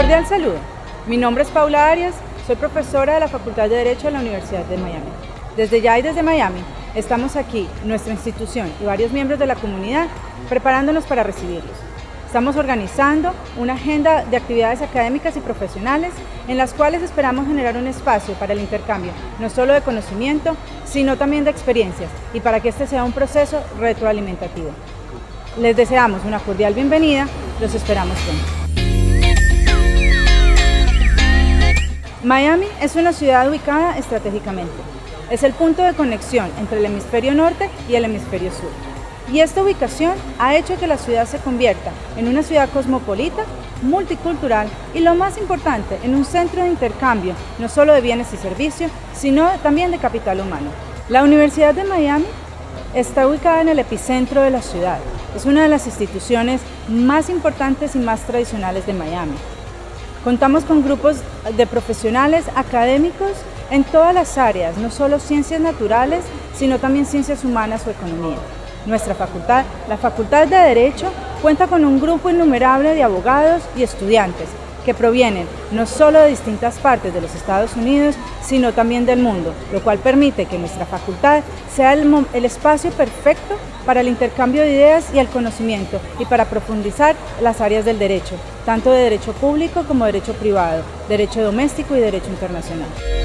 Cordial saludo. Mi nombre es Paula Arias, soy profesora de la Facultad de Derecho de la Universidad de Miami. Desde ya y desde Miami estamos aquí, nuestra institución y varios miembros de la comunidad, preparándonos para recibirlos. Estamos organizando una agenda de actividades académicas y profesionales en las cuales esperamos generar un espacio para el intercambio, no solo de conocimiento, sino también de experiencias, y para que este sea un proceso retroalimentativo. Les deseamos una cordial bienvenida, los esperamos pronto. Miami es una ciudad ubicada estratégicamente. Es el punto de conexión entre el hemisferio norte y el hemisferio sur. Y esta ubicación ha hecho que la ciudad se convierta en una ciudad cosmopolita, multicultural y, lo más importante, en un centro de intercambio, no solo de bienes y servicios, sino también de capital humano. La Universidad de Miami está ubicada en el epicentro de la ciudad. Es una de las instituciones más importantes y más tradicionales de Miami. Contamos con grupos de profesionales académicos en todas las áreas, no solo ciencias naturales, sino también ciencias humanas o economía. Nuestra facultad, la Facultad de Derecho, cuenta con un grupo innumerable de abogados y estudiantes que provienen no solo de distintas partes de los Estados Unidos, sino también del mundo, lo cual permite que nuestra facultad sea el espacio perfecto para el intercambio de ideas y el conocimiento y para profundizar las áreas del derecho, tanto de derecho público como derecho privado, derecho doméstico y derecho internacional.